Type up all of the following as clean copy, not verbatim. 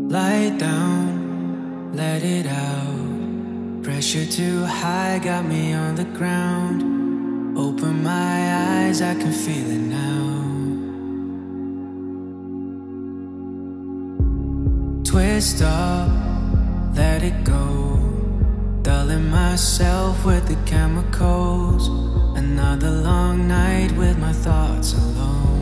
Lie down, let it out. Pressure too high got me on the ground. Open my eyes, I can feel it now. Twist up, let it go. Dulling myself with the chemicals. Another long night with my thoughts alone.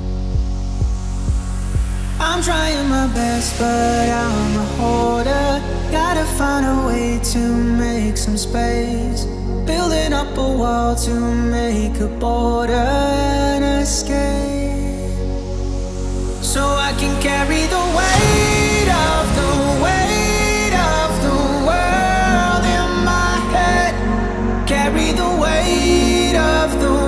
I'm trying my best, but I'm a hoarder. Gotta find a way to make some space. Building up a wall to make a border and escape. So I can carry the weight of the world in my head. Carry the weight of the world.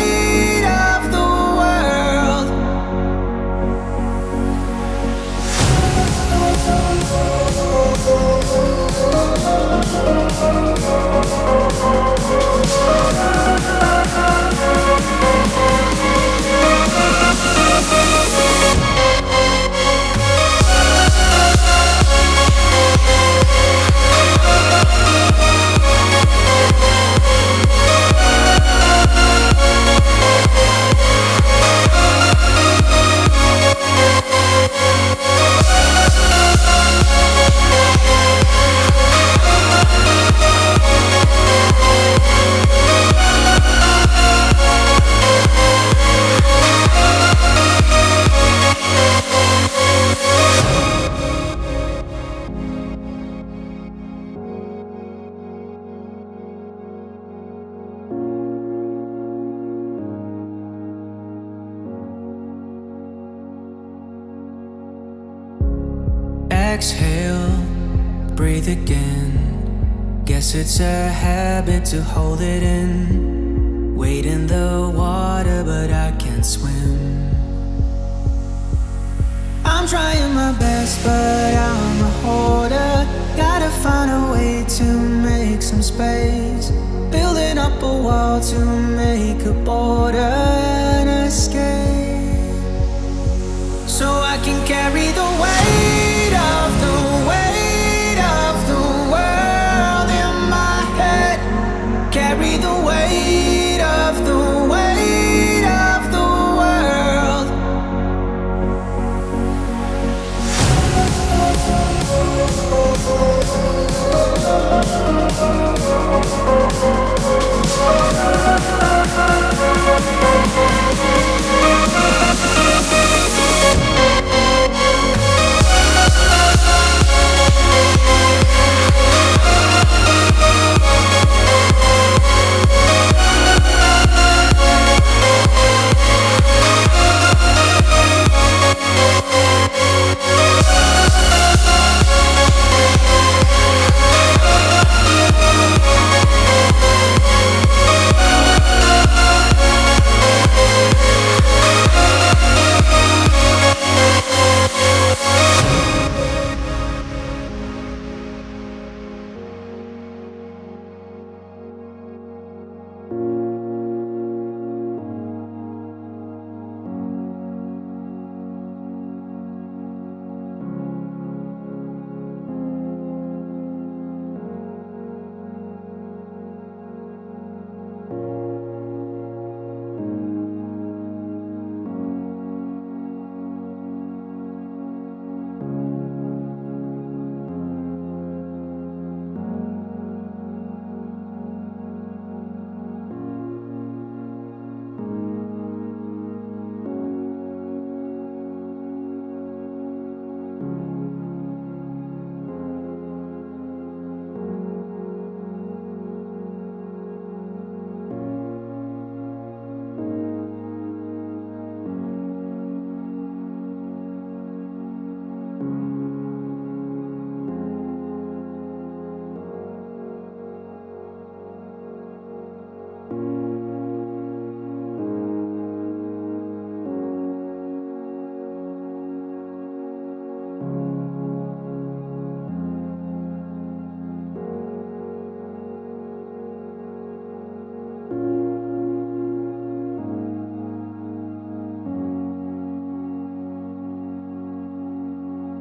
Exhale, breathe again. Guess it's a habit to hold it in. Wade in the water, but I can't swim. I'm trying my best, but I'm a hoarder. Gotta find a way to make some space. Building up a wall to make a border